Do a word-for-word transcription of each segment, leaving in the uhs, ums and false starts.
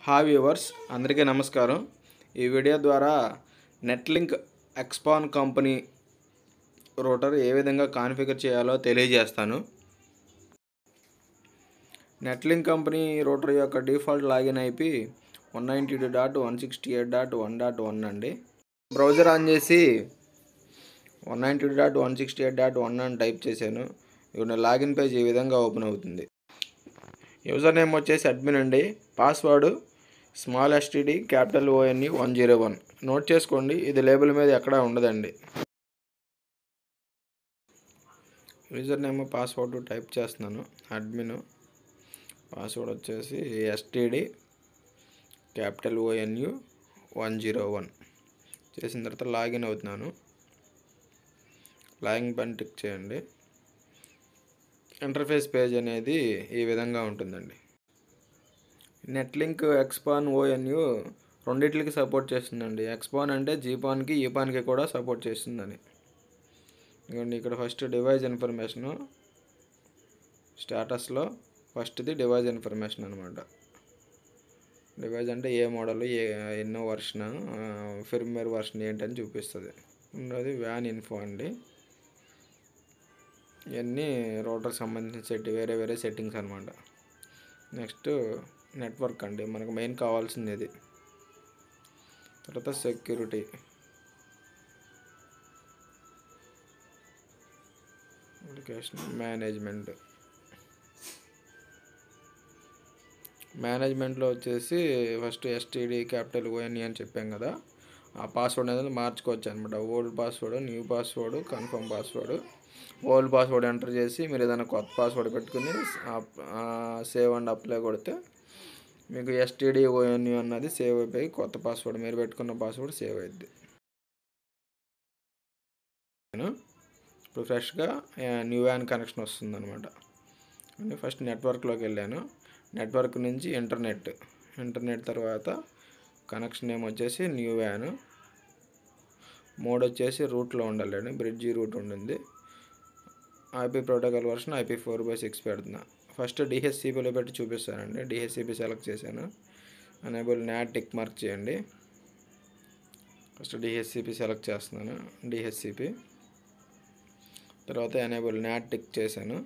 Hi viewers, అందరికీ నమస్కారం. ఈ వీడియో ద్వారా నెట్లింక్ ఎక్స్పాన్ కంపెనీ రూటర్ ఏ విధంగా కాన్ఫిగర్ చేయాలో తెలియజేస్తాను. నెట్లింక్ కంపెనీ రూటర్ యొక్క default login IP one ninety two dot one sixty eight dot one dot one అండి. బ్రౌజర్ ఆన్ చేసి one ninety two dot one sixty eight dot one అని type చేశాను. ఇప్పుడు login page ఈ విధంగా open అవుతుంది. User name వచ్చేసి admin అండి. Password small STD capital ONU one zero one note చేసుకోండి. ఇది లేబుల్ మీద ఎక్కడా ఉండదండి. యూజర్ నేమ్ పాస్వర్డ్ టైప్ చేస్తున్నాను. అడ్మిన్ పాస్వర్డ్ వచ్చేసి STD capital ONU one zero one చేసిన తర్వాత లాగిన్ అవుతున్నాను. లాగిన్ పైన టిక్ చేయండి. ఇంటర్ఫేస్ పేజ్ అనేది ఈ విధంగా ఉంటుందండి. నెట్లింక్ ఎక్స్పాన్ ఓఎన్యూ రెండిట్లకి సపోర్ట్ చేస్తుందండి. ఎక్స్పాన్ అంటే జీపాన్కి ఈపాన్కి కూడా సపోర్ట్ చేస్తుందని. ఇదిగోండి, ఇక్కడ ఫస్ట్ డివైస్ ఇన్ఫర్మేషను స్టేటస్లో ఫస్ట్ది డివైస్ ఇన్ఫర్మేషన్ అనమాట. డివైస్ అంటే ఏ మోడల్, ఏ ఎన్నో వర్షన్, ఫిర్మ్వేర్ వర్షన్ ఏంటని చూపిస్తుంది. రెండోది వ్యాన్ ఇన్ఫో అండి. ఇవన్నీ రూటర్ సంబంధించిన సెట్ వేరే వేరే సెట్టింగ్స్ అనమాట. నెక్స్ట్ నెట్వర్క్ అండి, మనకు మెయిన్ కావాల్సింది ఇది. తర్వాత సెక్యూరిటీ, అప్లికేషన్ మేనేజ్మెంట్. మేనేజ్మెంట్లో వచ్చేసి ఫస్ట్ ఎస్టీడీ క్యాపిటల్ ఓఎన్ఈ అని చెప్పాం కదా, ఆ పాస్వర్డ్ అనేది మార్చుకోవచ్చు అనమాట. Old password, new password, confirm password. Old password enter చేసి మీరు ఏదైనా కొత్త పాస్వర్డ్ పెట్టుకుని సేవ్ అండ్ అప్లై కొడితే మీకు ఎస్టీడీ ఓఎన్యూ అన్నది సేవ్ అయిపోయి కొత్త పాస్వర్డ్, మీరు పెట్టుకున్న పాస్వర్డ్ సేవ్ అయింది. ఇప్పుడు ఫ్రెష్గా న్యూ వ్యాన్ కనెక్షన్ వస్తుంది అనమాట. ఫస్ట్ నెట్వర్క్లోకి వెళ్ళాను. నెట్వర్క్ నుంచి ఇంటర్నెట్, ఇంటర్నెట్ తర్వాత కనెక్షన్ నేమ్ వచ్చేసి న్యూ వ్యాన్, మోడ్ వచ్చేసి రూట్లో ఉండాలండి, బ్రిడ్జి రూట్ ఉండింది. IP protocol version IP four by six పెడుతున్నా. ఫస్ట్ డిహెచ్సిపిలో పెట్టి చూపిస్తానండి. డిహెచ్సిపి సెలెక్ట్ చేశాను. ఎనేబుల్ నాట్ టిక్ మార్క్ చేయండి. ఫస్ట్ డిహెచ్సిపి సెలెక్ట్ చేస్తున్నాను. డిహెచ్సిపి తర్వాత ఎనేబుల్ నాట్ టిక్ చేశాను.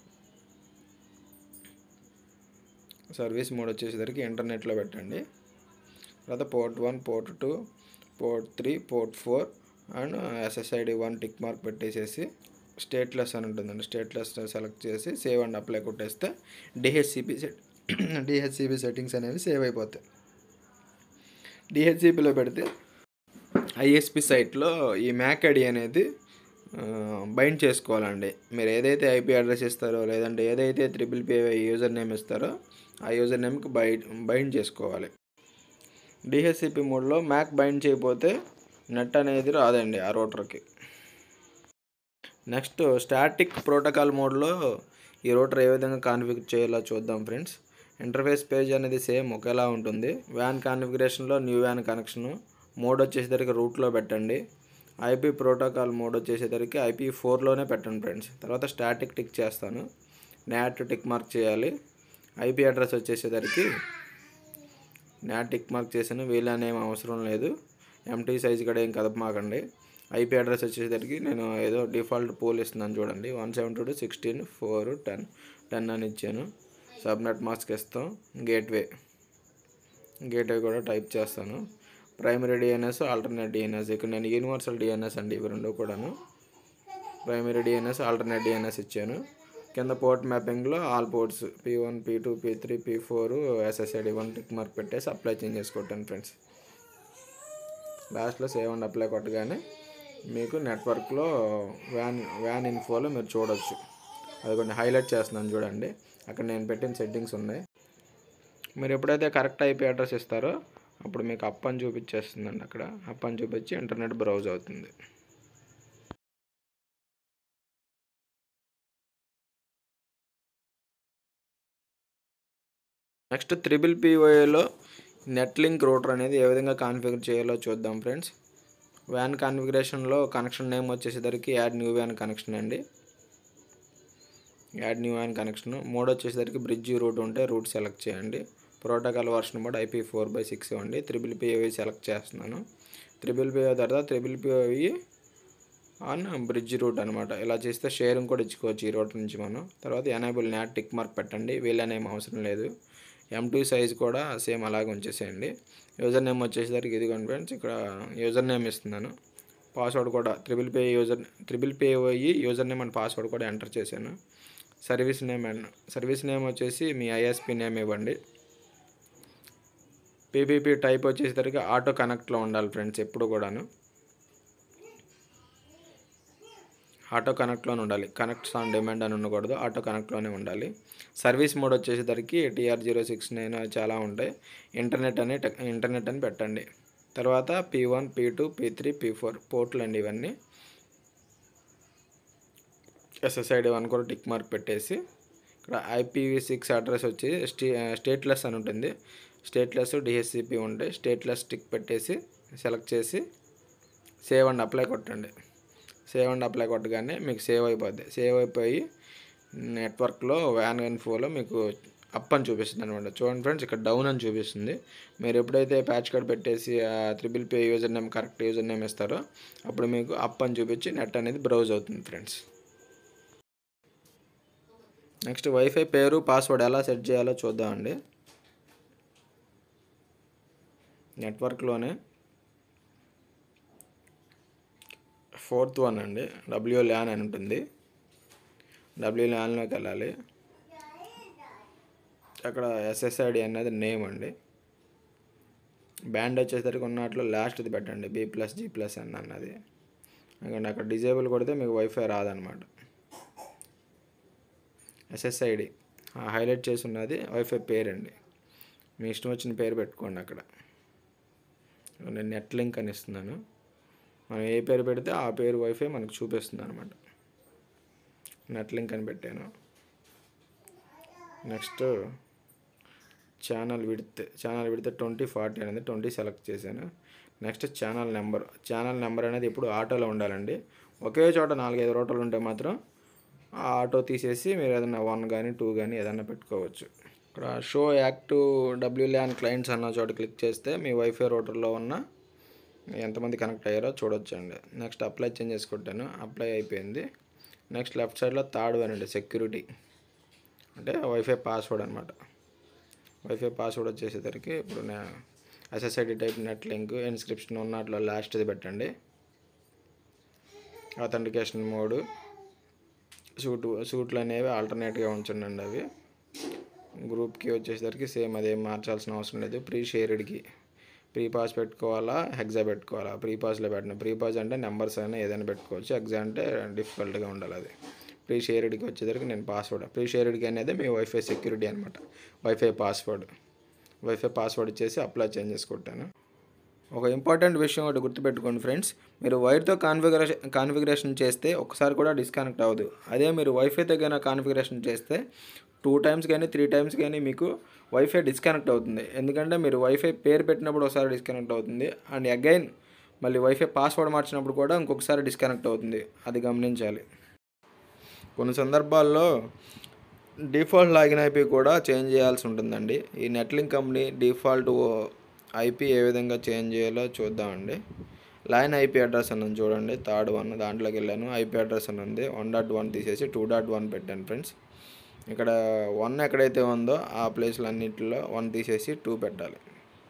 సర్వీస్ మోడ్ వచ్చేసరికి ఇంటర్నెట్లో పెట్టండి. తర్వాత port one, port two, port three, port four and SSID one tick mark పెట్టేసేసి స్టేట్లెస్ అని ఉంటుందండి. స్టేట్లెస్ సెలెక్ట్ చేసి సేవ్ అండ్ అప్లై కొట్టేస్తే డిహెచ్సిపి సెట్ డిహెచ్సిపి సెట్టింగ్స్ అనేవి సేవ్ అయిపోతాయి. డిహెచ్సిపిలో పెడితే ఐఎస్పి సైట్లో ఈ మ్యాక్ ఐడి అనేది బైండ్ చేసుకోవాలండి. మీరు ఏదైతే ఐపీ అడ్రస్ ఇస్తారో లేదంటే ఏదైతే త్రిబుల్ పీ యూజర్ నేమ్ ఇస్తారో ఆ యూజర్ నేమ్కి బై బైండ్ చేసుకోవాలి. డిహెచ్సిపి మోడ్లో మ్యాక్ బైండ్ చేయకపోతే నెట్ అనేది రాదండి ఆ రూటర్కి. నెక్స్ట్ స్టాటిక్ ప్రోటోకాల్ మోడ్లో ఈ రూటర్ ఏ విధంగా కాన్ఫిగర్ చేయాలో చూద్దాం ఫ్రెండ్స్. ఇంటర్ఫేస్ పేజ్ అనేది సేమ్ ఒకేలా ఉంటుంది. వ్యాన్ కాన్ఫిగరేషన్లో న్యూ వ్యాన్ కనెక్షను, మోడ్ వచ్చేసరికి రూట్లో పెట్టండి. ఐపీ ప్రోటోకాల్ మోడ్ వచ్చేసరికి ఐపీ ఫోర్లోనే పెట్టండి ఫ్రెండ్స్. తర్వాత స్టాటిక్ టిక్ చేస్తాను. నాట్ టిక్ మార్క్ చేయాలి. ఐపీ అడ్రస్ వచ్చేసరికి నాట్ టిక్ మార్క్ చేశాను. వీళ్ళని ఏం అవసరం లేదు. ఎంటీ సైజ్ కూడా ఏం కదపమాకండి. ఐపీ అడ్రస్ వచ్చేసరికి నేను ఏదో డిఫాల్ట్ పోల్ ఇస్తున్నాను చూడండి. One seventy two sixteen four ten ten అని ఇచ్చాను. సబ్నెట్ మాస్క్ ఇస్తాం. గేట్వే గేట్వే కూడా టైప్ చేస్తాను. Primary DNS, alternate DNS. ఇక్కడ నేను యూనివర్సల్ డిఎన్ఎస్ అండి ఇవి రెండు కూడాను. ప్రైమరీ డిఎన్ఎస్, ఆల్టర్నేట్ డిఎన్ఎస్ ఇచ్చాను. కింద పోర్ట్ మ్యాపింగ్లో all ports P one, P two, P three, P four, SSID one tick mark పెట్టేసి అప్లై చేంజ్ చేసుకుంటాను ఫ్రెండ్స్. లాస్ట్లో సేవ్ అండ్ అప్లై కొట్టగానే మీకు నెట్వర్క్లో వ్యాన్ వ్యాన్ ఇన్ఫోలో మీరు చూడవచ్చు. అది కొన్ని హైలైట్ చేస్తున్నాను చూడండి. అక్కడ నేను పెట్టిన సెట్టింగ్స్ ఉన్నాయి. మీరు ఎప్పుడైతే కరెక్ట్ ఐపీ అడ్రస్ ఇస్తారో అప్పుడు మీకు అప్ అని చూపించేస్తుందండి. అక్కడ అప్ అని చూపించి ఇంటర్నెట్ బ్రౌజ్ అవుతుంది. నెక్స్ట్ త్రిబుల్ పీఓఏలో నెట్లింక్ రూటర్ అనేది ఏ విధంగా కాన్ఫిగర్ చేయాలో చూద్దాం ఫ్రెండ్స్. వ్యాన్ కాన్ఫిగరేషన్లో కనెక్షన్ నేమ్ వచ్చేసరికి యాడ్ న్యూ వ్యాన్ కనెక్షన్ అండి. యాడ్ న్యూ వ్యాన్ కనెక్షన్ మోడ్ వచ్చేసరికి బ్రిడ్జ్ రూట్ ఉంటే రూట్ సెలెక్ట్ చేయండి. Protocol version mode IP four by six ఇవ్వండి. త్రిబుల్ పిఓవి సెలెక్ట్ చేస్తున్నాను. త్రిబుల్ పిఓ తర్వాత triple POV on bridge route అనమాట. ఇలా చేస్తే షేరింగ్ కూడా ఇచ్చుకోవచ్చు ఈ రూట్ నుంచి మనం. తర్వాత ఎనేబుల్ నాట్ టిక్ మార్క్ పెట్టండి, వీళ్ళని ఏం అవసరం లేదు. ఎం టూ సైజ్ కూడా సేమ్ అలాగే ఉంచేసేయండి. యూజర్ నేమ్ వచ్చేసరికి ఇదిగోండి ఫ్రెండ్స్, ఇక్కడ యూజర్ నేమ్ ఇస్తున్నాను. పాస్వర్డ్ కూడా triple play user triple play అయ్యి యూజర్ నేమ్ అండ్ పాస్వర్డ్ కూడా ఎంటర్ చేశాను. Service name and service name వచ్చేసి మీ ఐఎస్పి నేమ్ ఇవ్వండి. పీపీపీ టైప్ వచ్చేసరికి ఆటో కనెక్ట్లో ఉండాలి ఫ్రెండ్స్, ఎప్పుడు కూడాను ఆటో కనెక్ట్లోనే ఉండాలి. కనెక్ట్స్ ఆన్ డిమాండ్ అని ఉండకూడదు, ఆటో కనెక్ట్లోనే ఉండాలి. సర్వీస్ మోడ్ వచ్చేసరికి టీఆర్ జీరో సిక్స్ నైన్ చాలా ఉంటాయి. ఇంటర్నెట్ అని ఇంటర్నెట్ అని పెట్టండి. తర్వాత P one P two P three P four పోర్ట్లు అండి ఇవన్నీ. ఎస్ఎస్ఐడి వన్ కూడా టిక్ మార్క్ పెట్టేసి ఇక్కడ ఐపీవీ సిక్స్ అడ్రస్ వచ్చి స్టే స్టేట్లెస్ అని ఉంటుంది. స్టేట్లెస్ డిహెచ్సిపి ఉంటాయి. స్టేట్లెస్ టిక్ పెట్టేసి సెలెక్ట్ చేసి సేవ్ అండ్ అప్లై కొట్టండి. సేవ్ అండ్ అప్లై కొట్టగానే మీకు సేవ్ అయిపోద్ది. సేవ్ అయిపోయి నెట్వర్క్లో వ్యాన్ ఇన్ఫోలో మీకు అప్ అని చూపిస్తుంది అనమాట. చూడండి ఫ్రెండ్స్, ఇక్కడ డౌన్ అని చూపిస్తుంది. మీరు ఎప్పుడైతే ప్యాచ్ కార్డ్ పెట్టేసి triple play user name correct user name ఇస్తారో అప్పుడు మీకు అప్ అని చూపించి నెట్ అనేది బ్రౌజ్ అవుతుంది ఫ్రెండ్స్. నెక్స్ట్ వైఫై పేరు పాస్వర్డ్ ఎలా సెట్ చేయాలో చూద్దామండి. నెట్వర్క్లోనే ఫోర్త్ వన్ అండి, డబ్ల్యూ ల్యాన్ అని ఉంటుంది. డబ్ల్యూ ల్యాన్లోకి వెళ్ళాలి. అక్కడ ఎస్ఎస్ఐడి అనేది నేమ్ అండి. బ్యాండ్ వచ్చేసరికి ఉన్నట్లు లాస్ట్ది పెట్టండి, బి ప్లస్ జీ ప్లస్ అని అన్నది. ఎందుకంటే అక్కడ డిజేబుల్ కొడితే మీకు వైఫై రాదనమాట. ఎస్ఎస్ఐడి హైలైట్ చేసి ఉన్నది వైఫై పేరు అండి. మీ ఇష్టం వచ్చిన పేరు పెట్టుకోండి. అక్కడ నేను నెట్ లింక్ అని ఇస్తున్నాను. మనం ఏ పేరు పెడితే ఆ పేరు వైఫై మనకు చూపిస్తుంది అనమాట. నెట్ లింక్ అని పెట్టాను. Next channel width channel width twenty forty అనేది ట్వంటీ సెలెక్ట్ చేశాను. Next channel number channel number అనేది ఇప్పుడు ఆటోలో ఉండాలండి. ఒకే చోట నాలుగైదు రోటలు ఉంటే మాత్రం ఆ ఆటో తీసేసి మీరు ఏదైనా వన్ కానీ టూ కానీ ఏదైనా పెట్టుకోవచ్చు. ఇక్కడ show active W LAN clients అన్న చోట క్లిక్ చేస్తే మీ వైఫై రోటర్లో ఉన్న ఎంతమంది కనెక్ట్ అయ్యారో చూడొచ్చండి. నెక్స్ట్ అప్లై చేంజ్ చేసి కొట్టాను, అప్లై అయిపోయింది. నెక్స్ట్ లెఫ్ట్ సైడ్లో థర్డ్ వన్ అండి, సెక్యూరిటీ అంటే వైఫై పాస్వర్డ్ అనమాట. వైఫై పాస్వర్డ్ వచ్చేసరికి ఇప్పుడు నేను SSID type net link encryption ఉన్నట్లో లాస్ట్ది పెట్టండి. అథెంటికేషన్ మోడ్ సూట్ సూట్లు అనేవి ఆల్టర్నేట్గా ఉంచండి. అవి గ్రూప్కి వచ్చేసరికి సేమ్ అదేం మార్చాల్సిన అవసరం లేదు. ప్రీ షేర్డ్కి ప్రీ పాస్ పెట్టుకోవాలా, హెగ్జా పెట్టుకోవాలా. ప్రీ పాస్లో పెట్టిన ప్రీ పాస్ అంటే నెంబర్స్ అయినా ఏదైనా పెట్టుకోవచ్చు, హెగ్జా అంటే డిఫికల్ట్గా ఉండాలి. అది ప్రీ షేర్డ్కి వచ్చేసరికి నేను పాస్వర్డ్ ప్రీ షేర్డ్కి అనేది మీ వైఫై సెక్యూరిటీ అనమాట. వైఫై పాస్వర్డ్ వైఫై పాస్వర్డ్ ఇచ్చేసి అప్లై చేంజ్ చేసుకుంటాను. ఒక ఇంపార్టెంట్ విషయం ఒకటి గుర్తుపెట్టుకోండి ఫ్రెండ్స్, మీరు వైర్తో కాన్ఫిగరేషన్ కాన్ఫిగరేషన్ చేస్తే ఒకసారి కూడా డిస్కనెక్ట్ అవ్వదు. అదే మీరు వైఫైతో కన్నా కాన్ఫిగరేషన్ చేస్తే టూ టైమ్స్ కానీ త్రీ టైమ్స్ కానీ మీకు వైఫై డిస్కనెక్ట్ అవుతుంది. ఎందుకంటే మీరు వైఫై పేరు పెట్టినప్పుడు ఒకసారి డిస్కనెక్ట్ అవుతుంది, అండ్ అగైన్ మళ్ళీ వైఫై పాస్వర్డ్ మార్చినప్పుడు కూడా ఇంకొకసారి డిస్కనెక్ట్ అవుతుంది. అది గమనించాలి. కొన్ని సందర్భాల్లో డిఫాల్ట్ లాగిన్ ఐపీ కూడా చేంజ్ చేయాల్సి ఉంటుందండి. ఈ నెట్లింక్ కంపెనీ డిఫాల్ట్ ఐపీ ఏ విధంగా చేంజ్ చేయాలో చూద్దామండి. లైన్ ఐపీ అడ్రస్ అని చూడండి, థర్డ్ వన్ దాంట్లోకి వెళ్ళాను. ఐపీ అడ్రస్ అని ఉంది, వన్ డాట్ వన్ తీసేసి టూ డాట్ వన్ పెట్టాను ఫ్రెండ్స్. ఇక్కడ వన్ ఎక్కడైతే ఉందో ఆ ప్లేస్లు అన్నింటిలో వన్ తీసేసి టూ పెట్టాలి.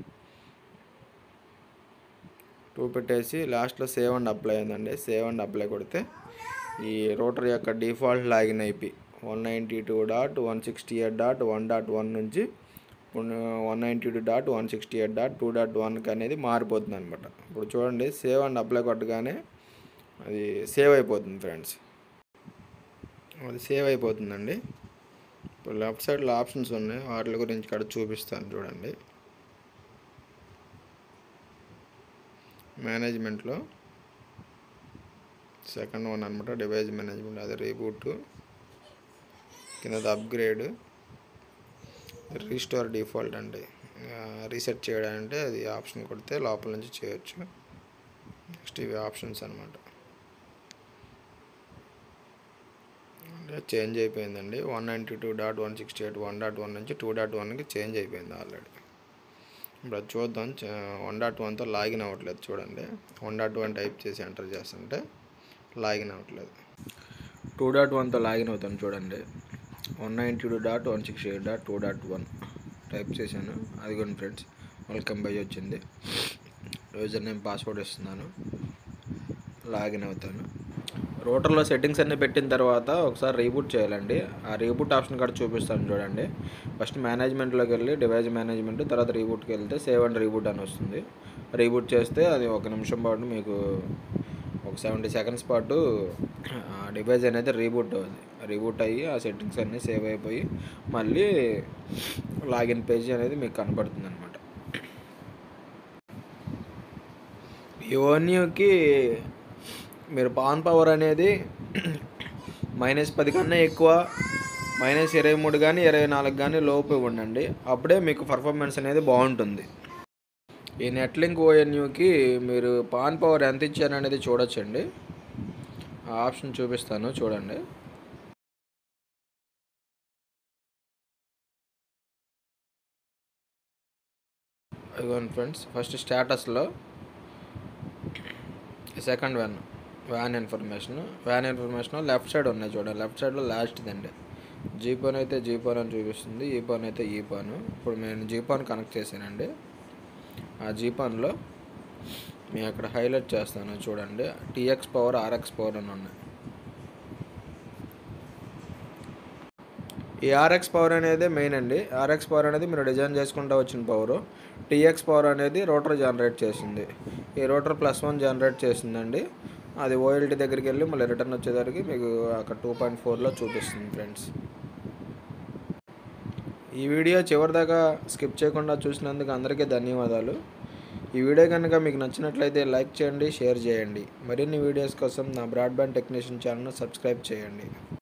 టూ పెట్టేసి లాస్ట్లో సేవ్ అండ్ అప్లై అయిందండి. సేవ్ అండ్ అప్లై కొడితే ఈ రూటర్ యొక్క default login IP one ninety two dot one sixty eight dot one dot one నుంచి one ninety two dot one sixty eight dot two dot వన్కి అనేది మారిపోతుంది అనమాట. ఇప్పుడు చూడండి, సేవ్ అండ్ అప్లై కొట్టగానే అది సేవ్ అయిపోతుంది ఫ్రెండ్స్. అది సేవ్ అయిపోతుందండి. ఇప్పుడు లెఫ్ట్ సైడ్లో ఆప్షన్స్ ఉన్నాయి, వాటి గురించి ఇక్కడ చూపిస్తాను చూడండి. మేనేజ్మెంట్లో సెకండ్ వన్ అనమాట, డివైస్ మేనేజ్మెంట్, అది రీబూట్ కింద అప్గ్రేడ్, రీస్టోర్ డిఫాల్ట్ అండి. రీసెట్ చేయడాలంటే అది ఆప్షన్ కొడితే లోపల నుంచి చేయొచ్చు. నెక్స్ట్ ఇవి ఆప్షన్స్ అనమాట. చేంజ్ అయిపోయిందండి. One ninety two dot one sixty eight one dot one నుంచి టూ డాట్ వన్కి చేంజ్ అయిపోయింది ఆల్రెడీ. ఇప్పుడు అది చూద్దాం. వన్ డాట్ వన్తో లాగిన్ అవ్వట్లేదు చూడండి. వన్ డాట్ వన్ టైప్ చేసి ఎంటర్ చేస్తుంటే లాగిన్ అవ్వట్లేదు. టూ డాట్ వన్తో లాగిన్ అవుతాను చూడండి. One ninety two dot one sixty eight dot two dot one type చేశాను. అదిగోండి ఫ్రెండ్స్, వెల్కమ్ బై వచ్చింది. యూజర్ నేమ్ పాస్వర్డ్ ఇస్తున్నాను, లాగిన్ అవుతాను. రూటర్లో సెట్టింగ్స్ అన్నీ పెట్టిన తర్వాత ఒకసారి రీబూట్ చేయాలండి. ఆ రీబూట్ ఆప్షన్ కూడా చూపిస్తాను చూడండి. ఫస్ట్ మేనేజ్మెంట్లోకి వెళ్ళి డివైస్ మేనేజ్మెంట్, తర్వాత రీబూట్కి వెళ్తే సేవ్ అండ్ రీబూట్ అని వస్తుంది. రీబూట్ చేస్తే అది ఒక నిమిషం పాటు మీకు ఒక సెవెంటీ సెకండ్స్ పాటు డివైస్ అనేది రీబూట్ అవుతుంది. రీబూట్ అయ్యి ఆ సెట్టింగ్స్ అన్నీ సేవ్ అయిపోయి మళ్ళీ లాగిన్ పేజీ అనేది మీకు కనపడుతుంది అనమాట. ఈ ఓన్యూకి మీరు పాన్ పవర్ అనేది మైనస్ పది కన్నా ఎక్కువ, మైనస్ ఇరవై మూడు కానీ ఇరవై నాలుగు కానీ లోపు ఇవ్వండి. అప్పుడే మీకు పర్ఫార్మెన్స్ అనేది బాగుంటుంది. ఈ నెట్లింక్ ఓఎన్యూకి మీరు పాన్ పవర్ ఎంత ఇచ్చారనేది చూడొచ్చండి. ఆ ఆప్షన్ చూపిస్తాను చూడండి. ఇదిగోండి ఫ్రెండ్స్, ఫస్ట్ స్టేటస్లో second one one information one information left side ఉన్నాయి చూడండి. లెఫ్ట్ సైడ్లో లాస్ట్ది అండి. జీపాన్ అయితే జీపాన్ అని చూపిస్తుంది, ఈపాన్ అయితే ఈపాన్. ఇప్పుడు నేను జీపాన్ కనెక్ట్ చేశానండి. ఆ జీపాన్లో మేము అక్కడ హైలైట్ చేస్తాను చూడండి. టీఎక్స్ పవర్, ఆర్ఎక్స్ పవర్ అని ఉన్నాయి. ఈ ఆర్ఎక్స్ పవర్ అనేది మెయిన్ అండి. ఆర్ఎక్స్ పవర్ అనేది మీరు డిజైన్ చేసుకుంటూ వచ్చిన పవరు. టీఎక్స్ పవర్ అనేది రోటర్ జనరేట్ చేసింది. ఈ రోటర్ ప్లస్ వన్ జనరేట్ చేసిందండి. అది ఓఎల్టీ దగ్గరికి వెళ్ళి మళ్ళీ రిటర్న్ వచ్చేసరికి మీకు అక్కడ టూ పాయింట్ ఫోర్లో చూపిస్తుంది ఫ్రెండ్స్. ఈ వీడియో చివరిదాకా స్కిప్ చేయకుండా చూసినందుకు అందరికీ ధన్యవాదాలు. ఈ వీడియో కనుక మీకు నచ్చినట్లయితే లైక్ చేయండి, షేర్ చేయండి. మరిన్ని వీడియోస్ కోసం నా బ్రాడ్బ్యాండ్ టెక్నీషియన్ ఛానల్ను సబ్స్క్రైబ్ చేయండి.